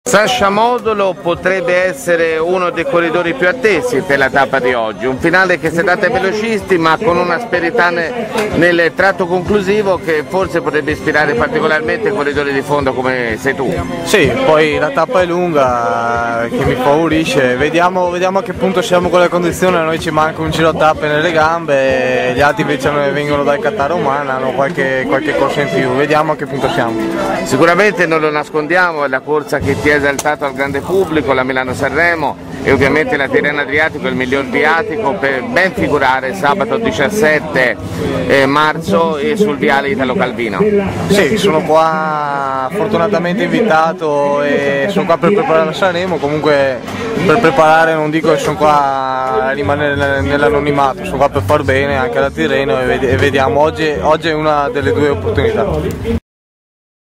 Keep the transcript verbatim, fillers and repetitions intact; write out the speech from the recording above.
Sasha Modolo potrebbe essere uno dei corridori più attesi per la tappa di oggi, un finale che si tratta ai velocisti ma con un'asperità nel tratto conclusivo che forse potrebbe ispirare particolarmente i corridori di fondo come sei tu. Sì, poi la tappa è lunga che mi favorisce, vediamo, vediamo a che punto siamo con le condizioni, a noi ci manca un giro a tappe nelle gambe, gli altri invece vengono dal Qatar Oman, hanno qualche, qualche corsa in più, vediamo a che punto siamo. Sicuramente non lo nascondiamo, è la corsa che ti ha esaltato al grande pubblico, la Milano-Sanremo e ovviamente la Tirreno Adriatico è il miglior viatico per ben figurare sabato diciassette marzo e sul viale Italo Calvino. Sì, sono qua fortunatamente invitato e sono qua per preparare la Sanremo, comunque per preparare non dico che sono qua a rimanere nell'anonimato, sono qua per far bene anche alla Tirreno e vediamo, oggi, oggi è una delle due opportunità.